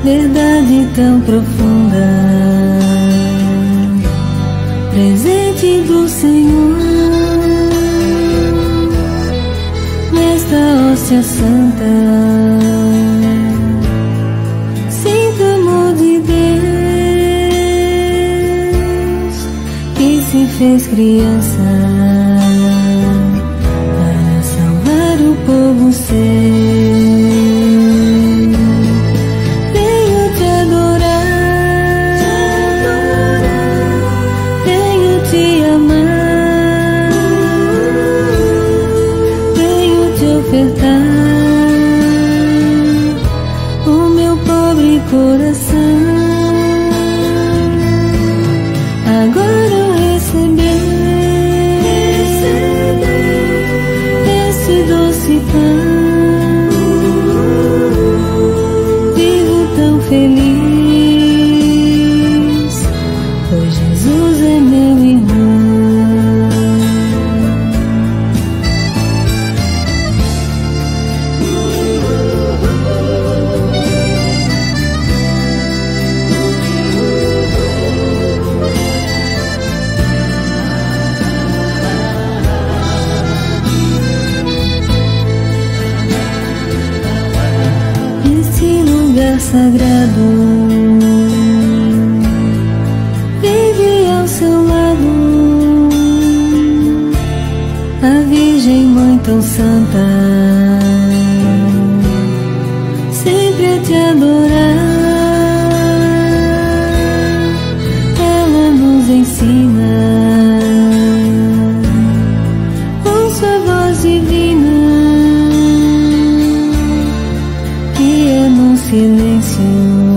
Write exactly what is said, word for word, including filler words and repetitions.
verdade tão profunda, presente do Senhor nesta hóstia santa. Sinto o amor de Deus que se fez criança para salvar o povo seu. O meu pobre coração agora receber esse doce pão, vivo tão feliz, pois Jesus é meu irmão. Sagrado, vive ao seu lado a Virgem Mãe tão santa, sempre a te adorar. Ela nos ensina com sua voz divina, que é no silêncio